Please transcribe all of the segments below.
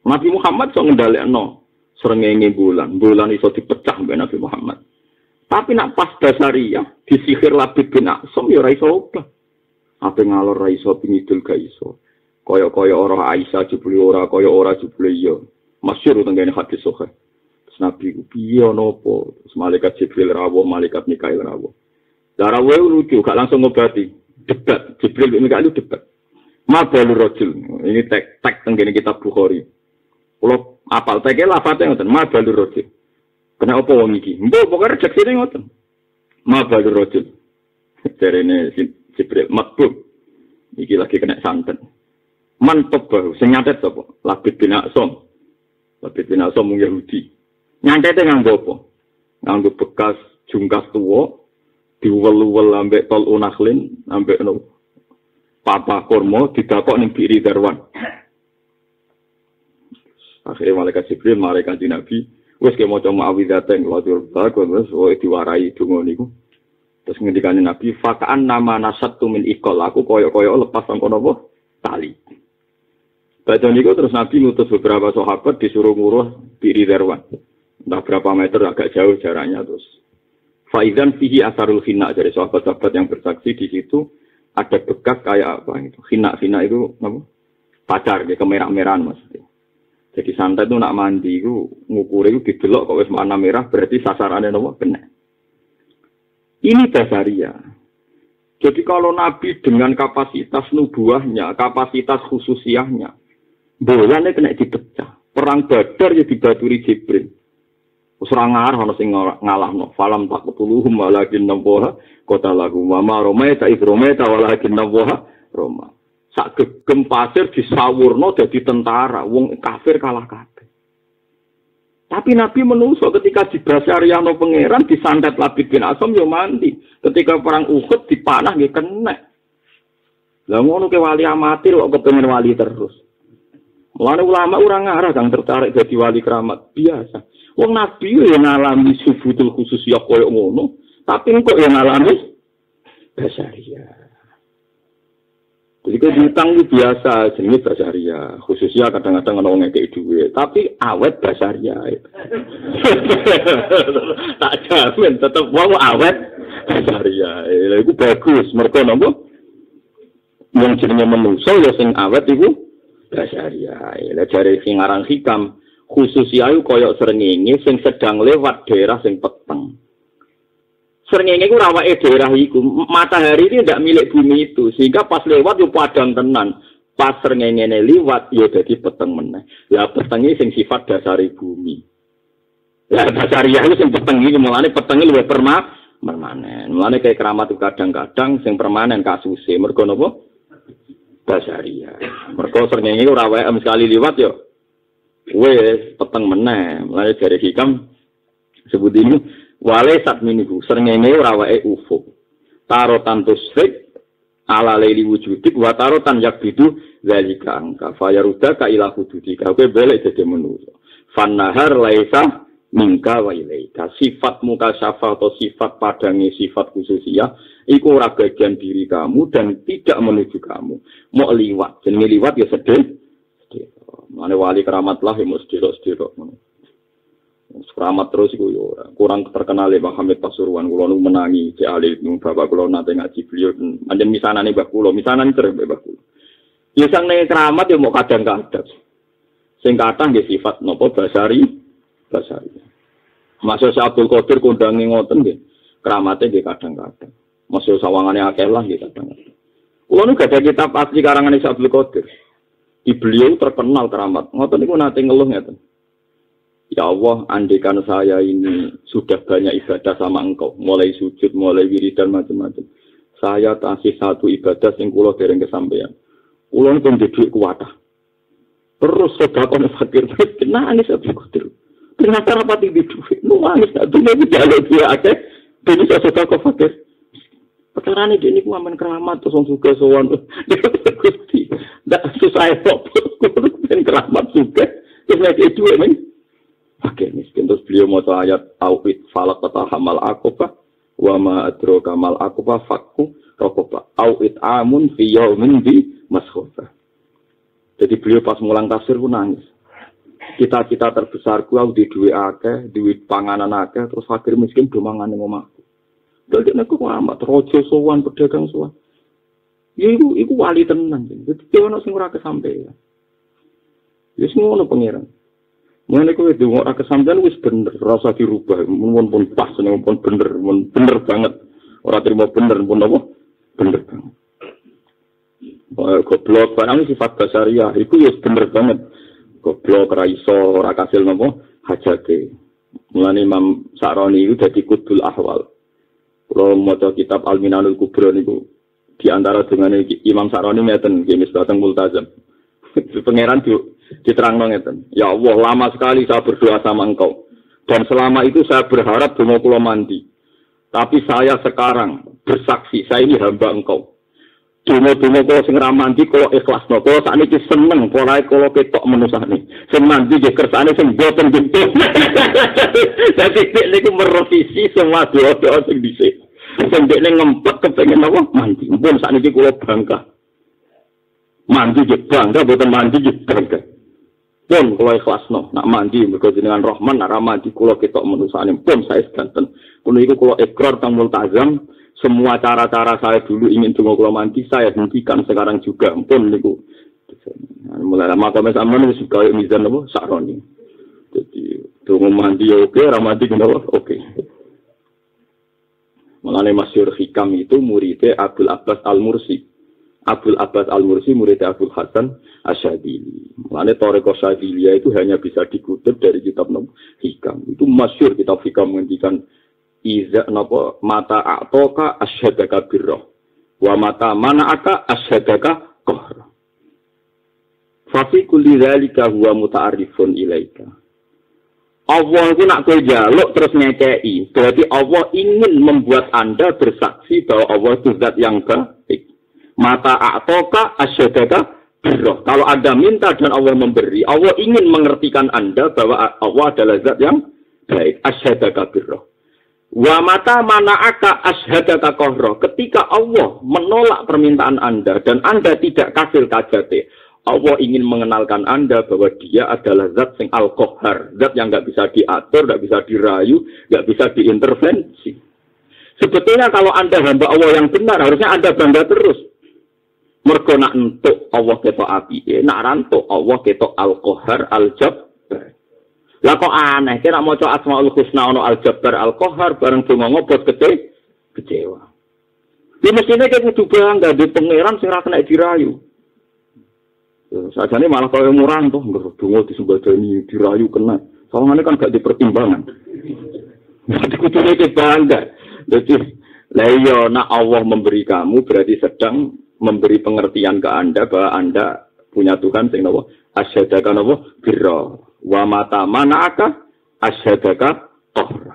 Nabi Muhammad so ngendhalekno srengenge bulan iso dipecah mbek Nabi Muhammad. Tapi nak pas Basariyah disihir Labid bin A'sam ya ora iso obah. Ape ngalor ra iso pingidul ga iso. Kaya ora Aisyah jebule ora kaya ora jebule ya. Masyhur tengene hadis sahih. Nabi ku piye napa? Malaikat Jibril rawuh, malaikat Mikail rawuh. Rawuh lucu, gak langsung ngobati. Debat, Jibril dan Mikail debat. Ma balur rajul. Ini tek tengene kitab Bukhari. Kula apal teke lafate ngoten, ma balur rajul. Kena apa wong iki? Mbok pokoke rejeksine ngoten. Ma balur rajul. Jarene Jibril matbub. Iki lagi kena santet. Mantep baru, sing nyatet sapa? Labid bin A'sam. Labid bin A'sam wong Yahudi. Nyantete nganggo apa? Nganggo bekas jungkas tuwa, diwel-wel ambek tol unakhlin, ambek papa kurma didakok ning biri darwan. Akhirnya malaikat Jibril mari Kanjeng Nabi, wis ke maca ma'awidzaten ladur bagus wis diwarai donga niku. Terus ngendikane Nabi, "Faka'an nama nasattu min iqal." Aku koyo-koyo lepas sangko napa? Tali. Badhe niku terus Nabi ngutus beberapa sahabat disuruh nguruh biri darwan. Entah berapa meter agak jauh jaraknya terus. Faizan fihi asarul khina dari sahabat-sahabat yang bersaksi di situ ada bekas kayak apa itu. Khina itu apa? Pacar dia kemerah-merahan maksudnya. Jadi santai itu nak mandi itu ngukur itu didelok kok wis warna merah berarti sasarannya napa kena. Ini Basariyah. Jadi kalau Nabi dengan kapasitas nubuahnya, kapasitas khususiahnya, bolanya kena dipecah. Perang Badar ya dibaturi Jibril. Usrang ngarah ana sing ngalahno. Falam taqtuluhum walakin nawaha qatalahu wa ma ramaita id ramaita walakin nawaha rama. Sak gegem pasir disawurno dadi tentara, wong kafir kalah kabeh. Tapi Nabi menungso ketika di Basariyahno pangeran disantet Labid bin A'sam yo mandi. Ketika perang Uhud dipanah nggih kena. Lah ngono ke wali amatir kok kepengin wali terus. Mulane ulama ora ngarah kang tertarik dadi wali keramat biasa. Wong Nabi yo ngalami subutul khususiyah koyo ngono, tapi kok yang ngalami Basariyah. Jadi kalau diutang itu biasa, jenis Basariyah. Khususnya kadang-kadang orang ngekei duit. Tapi awet Basariyah. Tak jamin, tetap mau awet Basariyah. Itu bagus. Mereka nama yang jenisnya menungso, ya sing awet itu Basariyah. Dari sing aran hikam, khususnya itu koyok srengenge, sing sedang lewat daerah sing peteng. Srengenge ku rawake daerah iku, matahari ini tidak milik bumi itu, sehingga pas lewat yo padang tenan. Pas srengenge liwat yo dadi peteng meneh. Lah petenge sing sifat dasari bumi. Lah Basariyah itu sing peteng iki mulane petenge luwih permanen. Mulane kayak keramat kadang-kadang sing permanen kasuse. Mergo napa? Basariyah. Mergo srengenge ora wae sekali liwat yo wis peteng meneh. Mulane jare hikam sebut ini wale sat miniku srengenge ora wae ufuk tarotan tusrik ala laili wujudik wa tarotan yakbidu zalika angka fayaruda ka ila hududika kowe balik dadi manusa fanahar laisa mingka wa ilaika sifat mukasyafah atau sifat padange sifat khususiyah iku ora bagian diri kamu dan tidak menuju kamu mau liwat jenenge liwat ya sedih mane wali keramat lah ya mesti sedherok keramat terus iku yo kurang terkenal ya Pak Hamid Pasuruan kula nu menangi Cek Ali nu bapak kula nate ngaji beliau anjen misanane Mbah kula misanan cerek Mbah kula ya sang nek keramat yo mau kadang-kadang sing kathah nggih sifat napa Basari Masuk Abdul Qadir kondange ngoten nggih keramate nggih kadang-kadang masuk sawangane akeh lah nggih kadang-kadang kula nu gadah kitab asli karangane Abdul Qadir di beliau terkenal keramat ngoten niku nate ngeluh ngeten. Ya Allah, andekan saya ini sudah banyak ibadah sama engkau, mulai sujud, mulai wiridan macam-macam. Saya kasih satu ibadah yang kula dereng kesampaian. Kula pun duit kuwatah. Terus sedekah fakir miskin nangis Abdul Qadir. Ternyata rapati di duit, nangis dunia iki jaluk dia akeh, dene sedekah fakir. Perkarane dene ku aman keramat terus wong sugih sowan. Gusti, ndak susah kok. Ben keramat sugih, terus nek duit men Oke, miskin terus beliau mau ayat tauhid falak kata hamal akobah wa ma adroka mal akobah fakku rokobah tauhid amun fi yaumin bi maskhofah. Jadi beliau pas mulang tafsir pun nangis. Cita-cita terbesarku aku di duit akeh, duit panganan akeh, terus fakir miskin do mangan ning omahku. Dadi nek kok amat rojo sowan pedagang sowan. Ya iku wali tenan. Dadi ono sing ora kesampean. Ya sing ngono pangeran. Mulane kowe ndonga ora kesampean wis bener, rasa dirubah, mun pun pas, mun bener banget. Ora trimo bener pun apa? Bener banget. Goblok barang sifat basariah iku wis bener banget. Goblok ra iso ora kasil napa hajate. Mulane Imam Sa'roni itu dadi kudul ahwal. Kalau maca kitab Al-Minanul Kubra niku di antara dengan Imam Sa'roni ngeten nggih misbateng multazam. Pangeran diterangno ngeten. Ya Allah, lama sekali saya berdoa sama Engkau. Dan selama itu saya berharap donga kula mandi. Tapi saya sekarang bersaksi, saya ini hamba Engkau. Donga-donga kula sing ra mandi kula ikhlasno. Kula sakniki seneng polahe kula ketok menusane. Sing mandi nggih kersane sing boten bentuk. Dadi niku merevisi semua doa-doa sing dhisik. Sing dekne ngempet kepengin apa? Mandi. Mumpun sakniki kula bangga. Mandi nggih bangga, boten mandi nggih bangga. Pun kula ikhlasno, nak mandi mergo jenengan Rahman, nak ra mandi kula ketok menusane. Pun saya sedanten. Kulo iku kula ikrar teng multazam. Semua cara-cara saya dulu ingin donga kula mandi saya hentikan sekarang juga pun niku. Mulai lama kami sama wis kaya mizan apa Sa'roni. Jadi donga mandi oke, ra mandi kenapa? Oke. Mulane Masyhur Hikam itu muridnya Abdul Abbas Al-Mursi. Abdul Abbas Al-Mursi muridnya Abdul Hasan Asyadili. Mulane Thariqah Syadiliyah itu hanya bisa dikutip dari kitab Hikam. Itu masyhur kitab Hikam menghentikan iza napa mata atoka asyhadaka birra wa mata mana'aka asyhadaka qahr fa fi kulli dzalika huwa muta'arrifun ilaika. Allah itu nak kowe njaluk terus ngekeki berarti Allah ingin membuat Anda bersaksi bahwa Allah itu zat yang baik. Mata atoka asyhadaka birra, kalau Anda minta dan Allah memberi, Allah ingin mengertikan Anda bahwa Allah adalah zat yang baik. Asyhadaka birra. Wa mata mana'aka asyhadaka qahra, ketika Allah menolak permintaan Anda dan Anda tidak kasil kajate, Allah ingin mengenalkan Anda bahwa Dia adalah zat sing al-qahhar, zat yang enggak bisa diatur, enggak bisa dirayu, enggak bisa diintervensi. Sebetulnya kalau Anda hamba Allah yang benar, harusnya Anda bangga terus. Mergo nak entuk Allah ketok apike, nak rantuk Allah ketok al-qahhar al-jabbar. Lah kok aneh, kira maca Asmaul Husna ono Al-Jabbar Al-Qahhar bareng donga ngobot kecewa. Iki mestine kek kudu bangga di pangeran sing ra kena dirayu. Sajane malah koyo murang to, donga disembadani dirayu kena. Sawangane kan gak dipertimbangan. Dadi kudune ke bangga. Dadi la iya nak Allah memberi kamu berarti sedang memberi pengertian ke Anda bahwa Anda punya Tuhan sing napa asyhadaka napa birra. Wa mata mana'aka asyhadaka qahra.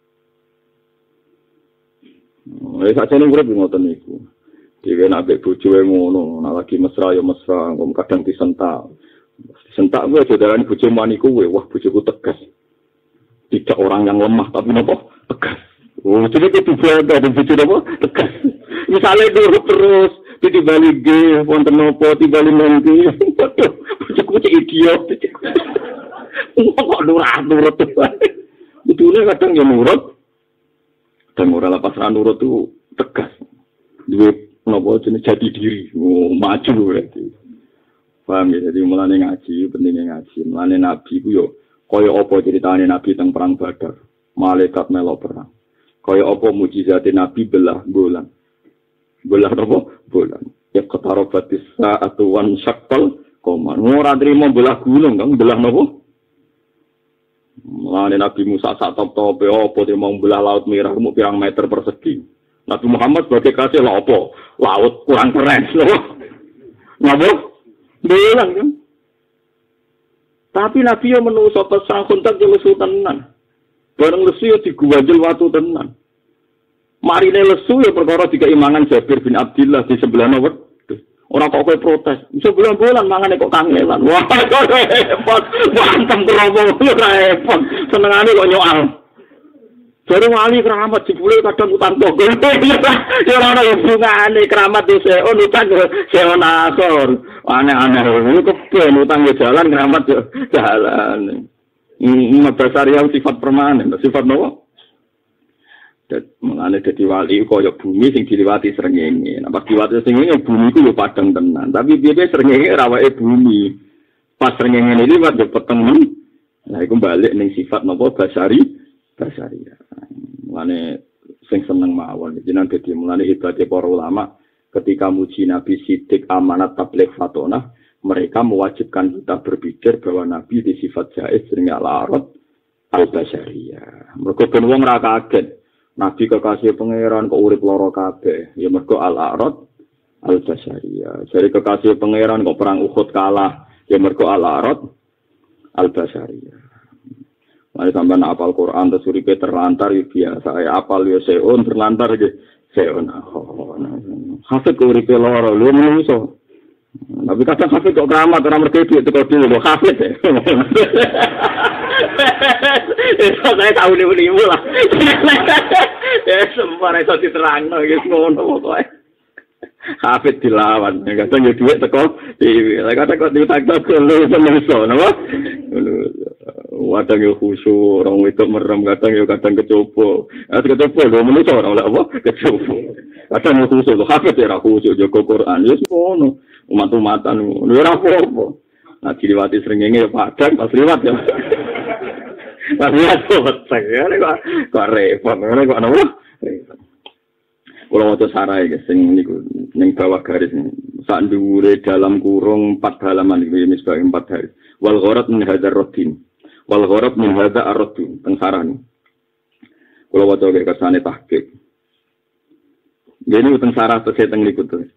Wis sakjane urip ngoten niku. Dhewe nek mbek bojoe ngono, nek lagi mesra ya mesra, kadang disentak. Disentak kuwi aja darani bojo maniku kuwi, wah bojoku tegas. Tidak orang yang lemah tapi napa? Tegas. Oh, jadi itu juga ada bojo napa? Tegas. Misale nurut terus, dibalik ge wonten napa dibalik nanti. Bojoku cek idiot. Kok nurut betulnya kadang ya nurut dan ora lepas nurut itu tegas duwe napa jenenge jati diri maju berarti paham ya. Jadi mulane ngaji pentingnya ngaji mulane nabi ku yo kaya apa ceritane nabi teng perang Badar malaikat melok perang kaya apa mukjizate nabi belah bulan apa bulan ya qatarabatis sa'atu wan syaqqal qamar ora trimo belah gunung kan belah napa. Mulane Nabi Musa sak top-tope apa dia mau belah laut merah mau pirang meter persegi. Nabi Muhammad sebagai kasih lah apa? Laut kurang keren loh. Ngapa? Bilang kan. Tapi Nabi yang menungso pesang kontak yo lesu tenan. Bareng lesu yo diguwanjel watu tenan. Marine lesu yo perkara dikeimangan Jabir bin Abdullah di sebelah wedhus. Ora kok kowe protes. Iso bulan-bulan mangane kok kangelan. Wah, kok repot. Wantem kromo repot. Senengane kok nyoal. Dari wali keramat jebule kadang utang toko. Ya ora ana hubungane keramat yo seon utang seon akhir. Aneh-aneh ngono keben utang yo jalan keramat yo jalan. Dasariah sifat permanen, sifat nopo? Mulane dadi wali kaya bumi sing diliwati srengenge. Nek pas diliwati srengenge bumi ku yo padang tenan, tapi piye srengenge rawake bumi. Pas srengenge liwat yo peteng. Nah iku balik ning sifat nopo basariah. Mulane sing seneng mawon jenengan dadi mulane ibadate para ulama ketika muji Nabi Siddiq amanat tabligh fatona mereka mewajibkan kita berpikir bahwa Nabi di sifat jaiz sering al-arad al-basariyah. Mergo ben wong ra kaget. Nabi kekasih pangeran kok urip lara kabeh. Ya mergo al-arad al-basariyah. Jadi kekasih pangeran kok perang Uhud kalah. Ya mergo al-arad al-basariyah. Mari sampean apal Quran terus uripe terlantar ya biasa. Apal yo seon terlantar iki seon. Hafid uripe lara lho menungso. Tapi kadang hafid kok keramat orang mereka duit teko dulu hafid ya. Saya tahu nih lah. Ya semua itu diterangno gitu ngono pokoke. Hafid dilawan, kadang yo duit teko TV. Kadang kok ditakok lho menungso napa? Kadang yo khusyuk, orang itu merem, kadang kecoba. Kecoba lho menungso ora oleh apa? Kecoba. Kadang yo khusyuk, hafid ya khusyuk jaga Quran. Ya ngono. Umat-umatan ora apa-apa. Nah diliwati srengenge ya padang pas liwat ya. Pas liwat kok ya kok repot ngene kok napa? Kula waca sarai sing niku ning bawah garis sak dhuwure dalam kurung 4 halaman iki misbah 4 garis. Wal gharat min hadzal raddin. Wal gharat min hadzal ar-raddin teng sarane. Kula waca kersane tahqiq. Dene teng sarah terus teng niku terus.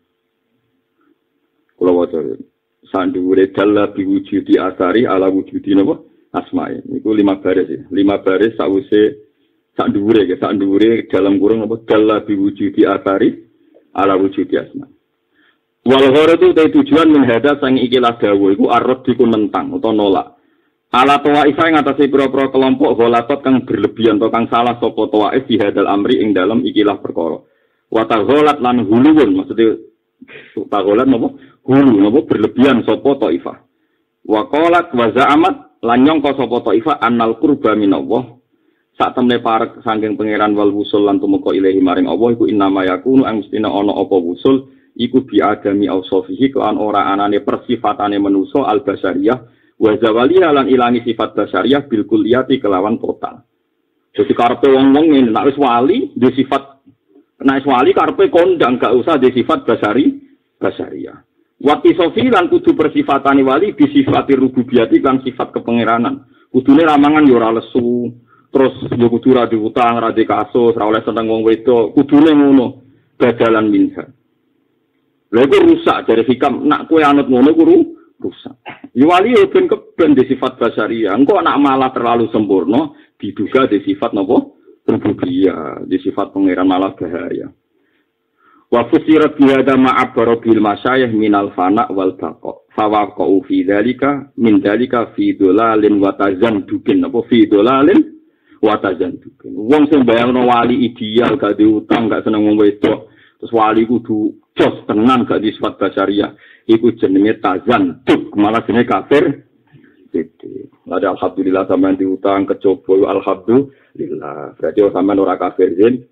Kalau waca sandure dalla biwujudi asari ala wujudi napa asma'i niku 5 baris ya 5 baris sause sandure ya sandure dalam kurung apa dalla biwujudi asari ala wujudi asma wal gharatu tujuan min hada sang ikilah dawuh iku arad diku nentang utawa nolak ala tawaifah ing atase pira-pira kelompok golatot kang berlebihan atau kang salah sapa tawaif di hadal amri ing dalam ikilah perkara wa taghalat lan hulun maksudnya taghalat napa hulu napa berlebihan sapa taifah wa qalat wa za'amat lan nyangka sapa taifah annal qurba minallah sak temne parek saking pangeran wal wusul lan tumeka ilahi maring Allah iku innama yakunu ang mestina ana apa wusul iku bi adami ausofihi kelan ora anane persifatane manusa al basariyah wa zawaliha lan ilangi sifat basariyah bil kulliyati kelawan total. Jadi karepe wong-wong ngene nek wis wali di sifat nek wis wali karepe kondang gak usah di sifat basariyah. Wati sofi lan kudu persifatane wali disifati rububiyati lan sifat kepangeranan. Kudune ramangan yo ora lesu, terus yo kudu ra diutang, ra dikasus, ra oleh seneng wong wedok. Kudune ngono, badalan minha. Lha iku rusak dari hikam, nak kowe anut ngono ku rusak. Yo wali yo ben keben di sifat basariyah. Engko nak malah terlalu sempurna diduga di sifat napa? Rububiyah, di sifat pangeran malah bahaya. Wa fusirat bihada ma'abbara bil masyayikh minal fana wal baqa fa waqa'u fi dzalika min dzalika fi dolalin wa tazandukin apa fi dolalin wa tazandukin wong sing bayangno wali ideal gak diutang gak seneng wong wedok terus wali kudu jos tenan gak di sifat basariyah iku jenenge tazanduk malah jenenge kafir gitu ada alhamdulillah sampean diutang kecoba alhamdulillah berarti sampean ora kafir zin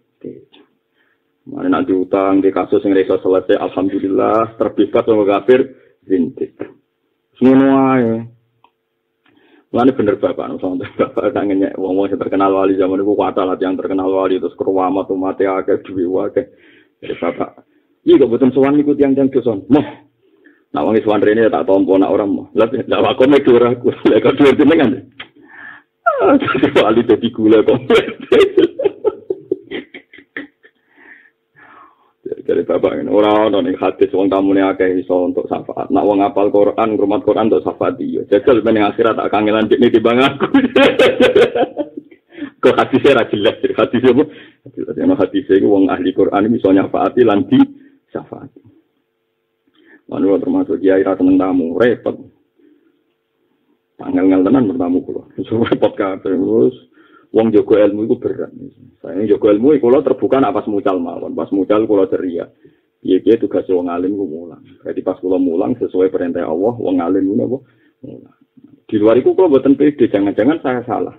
mana nanti utang di kasus yang reso selesai, alhamdulillah terbebas sama kafir, zintik. Semua ya. Mana bener bapak, sama bapak tangannya, wong-wong yang terkenal wali zaman itu kuat lah yang terkenal wali terus keruamat umat ya ke duwi wae. Jadi bapak, iya kok betul sowan ikut yang doson. Moh. Nak wong sowan rene tak tompo nak orang moh. Lah ndak wae mek ora aku. Lah kok duwe jenengan. Jadi wali dadi gula kok. Dari bapak ini orang nih hadis wong tamu nih akeh iso untuk syafaat. Nak wong apal Quran, ngrumat Quran untuk syafaat dia. Jajal ben akhirat tak kangenan dek di bang aku. Kok hadisnya ra jelas, hadisnya apa? Hadisnya wong ahli Quran iso nyafaati lan di syafaat. Manu termasuk kiai ra seneng tamu, repot. Tanggal tenan bertamu kula. Repot kabeh terus Wong jaga ilmu iku berat. Saya jaga ilmu iku kula terbuka nek pas mucal mawon. Pas mucal kula ceria. Piye-piye tugas wong alim ku mulang. Berarti pas kula mulang sesuai perintah Allah, wong alim ku napa? Mulang. Di luar iku kula mboten pede, jangan-jangan saya salah.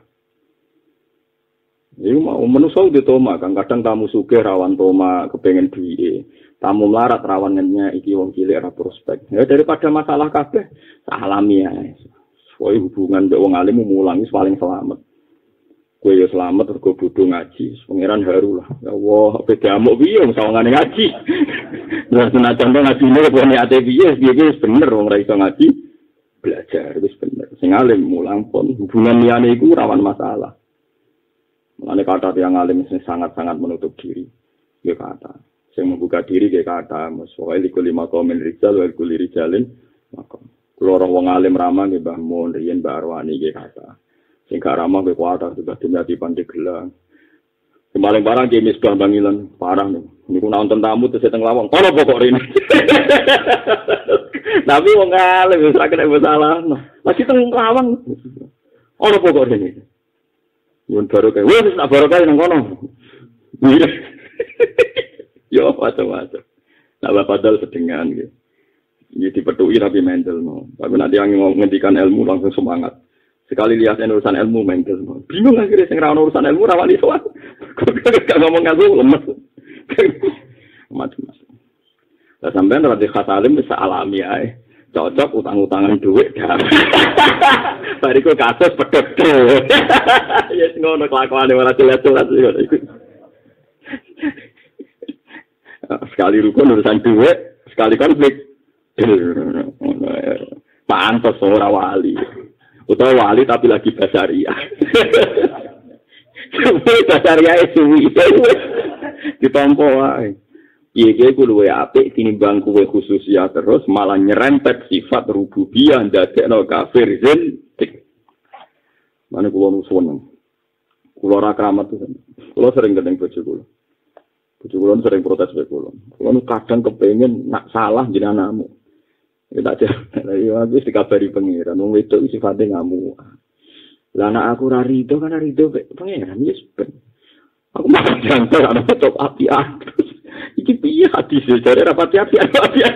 Iku mau manusa udah toma kan kadang tamu sugih rawan toma kepengen duwe. Tamu melarat rawan ngennya iki wong cilik ora prospek. Ya daripada masalah kabeh alami ae. Soale hubungan mbek wong alim mulang wis paling selamat. Kowe ya selamat mergo bodho ngaji, pangeran haru lah. Ya Allah, beda amuk piye wong sawangane ngaji. Lah senajan ngajine kok niate piye, piye wis bener wong ora iso ngaji. Belajar wis bener. Sing alim mulang pun hubungan liyane iku rawan masalah. Mulane kata yang alim sing sangat-sangat menutup diri. Ya kata. Sing membuka diri ke kata, soal iku lima komen rijal wal kuli rijalin. Maka kulo wong alim ramah nggih Mbah Mun riyen Mbah Arwani ke kata. Sing gak ramah ke kuatan sudah dimati pandai gelang. Kemarin barang jenis Mbah Bangilan parah nih. Niku nonton tamu terus teng lawang. Kono pokok rene. Tapi wong alim wis ra kena masalah. Masih teng lawang. Ono pokok rene. Mun baru kae, wis nak baru kae nang kono. Yo macam-macam. Nah, padahal sedengan gitu. Ini dipetui tapi mental no. Tapi nanti yang ngendikan ilmu langsung semangat. Sekali lihat urusan ilmu mental no. Bingung akhirnya sing ra urusan ilmu ra wani sowan. Gak ngomong ngaku lemes. Macam-macam. Lah sampean ra khas alim bisa alami ae. Cocok utang-utangan duit dah. Bariku kasus pedot. Ya ngono kelakuane ora jelas-jelas iku. Sekali rukun urusan duit, sekali konflik. Pantes ora wali. Utawa wali tapi lagi basaria. Basaria suwi. Ditampa wae. Iki ku luwe apik tinimbang kuwe khusus ya terus malah nyerempet sifat rububiyah ndadekno kafir zindik. Mane kula nuwun. Kula ora kramat tuh. Kula sering gedeng bojo kula. Bojo kula sering protes wae kula. Kula kadang kepengin nak salah jenenganmu. Ya tak ya aku wis dikabari pangeran wong wedok sifate ngamuk. Lah anak aku ora rido kan rido pangeran yes ben. Aku malah jantar ana top api-api. Iki piye hadis jare rapati api-api.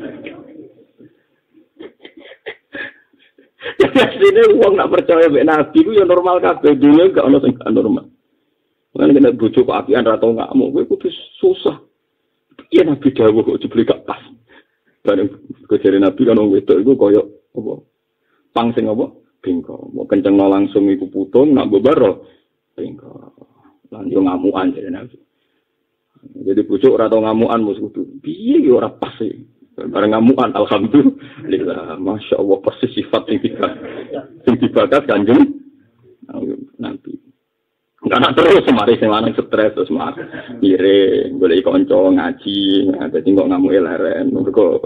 Ya sine wong nak percaya mek nabi ku ya normal kabeh dunya gak ono sing gak normal. Mengene nek bojo kok apian ra tau ngamuk kowe kudu susah. Piye nabi dawuh kok jebule gak pas. Bareng kejare nabi kan wong wedok iku koyo apa? Pang sing apa? Bengko. Mau kencengno langsung iku putung nak bebaro. Bengko. Lan yo ngamukan jare nabi. Jadi pucuk ora tau ngamukan mus kudu. Piye yo ora pas e. Bareng ngamukan alhamdulillah. Masyaallah persis sifat sing dibakas Kanjeng nanti. Enggak terus semari sing lanang stres terus mar. Ire golek kanca ngaji, dadi kok ngamuke leren. Mergo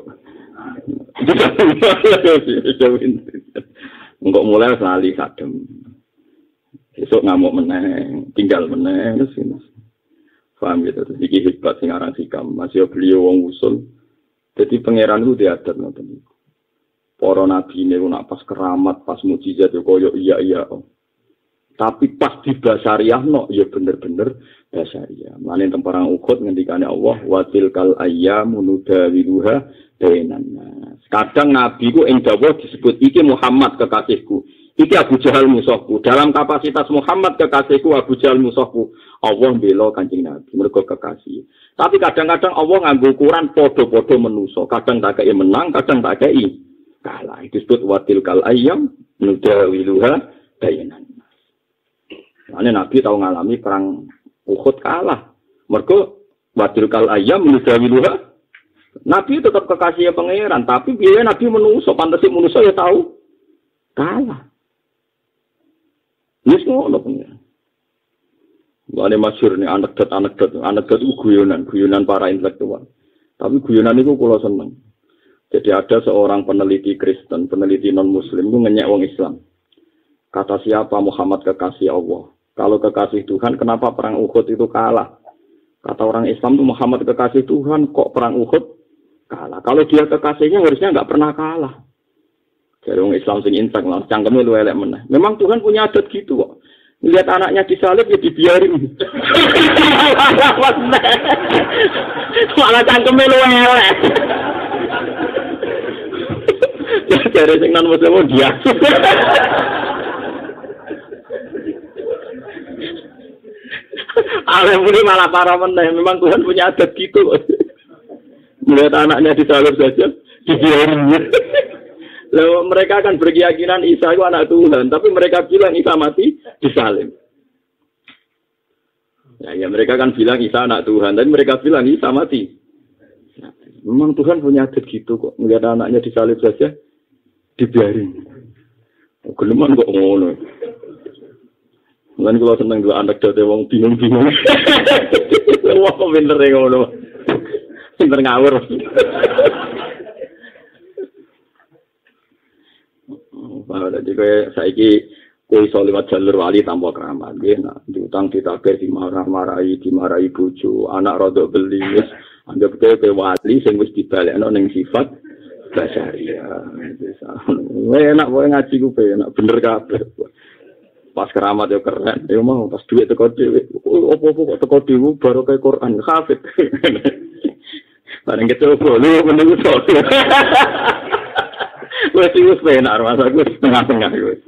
Enggak mulai lali kadem. Besok ngamuk meneh, tinggal meneh terus ini. Paham gitu. Iki hebat sing aran Sikam, masih beliau wong usul. Jadi pangeran itu diadat ngoten niku. Para nabi niku nak pas keramat, pas mukjizat yo koyo iya. Tapi pas di basariahno ya bener-bener basariah. Mane teng perang Uhud ngendikane Allah wa tilkal ayyamu nudawiluha bainan nas. Kadang nabi ku ing dawuh disebut iki Muhammad kekasihku. Iki Abu Jahal musuhku. Dalam kapasitas Muhammad kekasihku Abu Jahal musuhku. Allah bela Kanjeng Nabi mergo kekasih. Tapi kadang-kadang Allah nganggo ukuran padha-padha manusa. Kadang tak kei menang, kadang tak kei kalah. Itu disebut wa tilkal ayyam nudawiluha bainan. Ane Nabi tahu ngalami perang Uhud kalah. Mergo wadil kal ayam nudawiluha. Nabi tetap kekasih pangeran, tapi biaya Nabi menungso, pantesi menungso ya tahu kalah. Wis ngono pangeran. Ane masyhur nih anekdot guyonan para intelektual. Tapi guyonan itu kula seneng. Jadi ada seorang peneliti Kristen, peneliti non-Muslim itu ngenyek wong Islam. Kata siapa Muhammad kekasih Allah? Kalau kekasih Tuhan, kenapa perang Uhud itu kalah? Kata orang Islam itu Muhammad kekasih Tuhan, kok perang Uhud kalah? Kalau dia kekasihnya harusnya nggak pernah kalah. Jadi orang Islam sing insang lah, cangkemnya lu elek meneh. Memang Tuhan punya adat gitu kok. Lihat anaknya disalib ya dibiarin. Malah cangkeme lu elek. Jadi sing nan muslim dia. Alim ini malah parah meneh. Memang Tuhan punya adat gitu. Melihat anaknya disalib saja dibiarin. Lalu mereka akan berkeyakinan Isa itu anak Tuhan, tapi mereka bilang Isa mati disalib. Ya, mereka kan bilang Isa anak Tuhan, tapi mereka bilang Isa mati. Memang Tuhan punya adat gitu kok, melihat anaknya disalib saja dibiarin. Geleman kok ngono. Lan kalau seneng dua anak dadi wong bingung-bingung. Wong kok pinter ngono. Pinter ngawur. Jadi kayak saiki kowe iso liwat jalur wali tanpa keramat nggih nah diutang ditakir dimarahi bojo anak rodok beli wis anggap kowe wali sing wis dibalekno ning sifat basaria enak kowe ngaji ku enak bener kabeh pas keramat yo keren yo mau pas duit teko dhewe opo-opo kok teko dhewe baru kayak Quran hafid bareng kecoba lu menunggu sok wes penak rumah aku setengah-tengah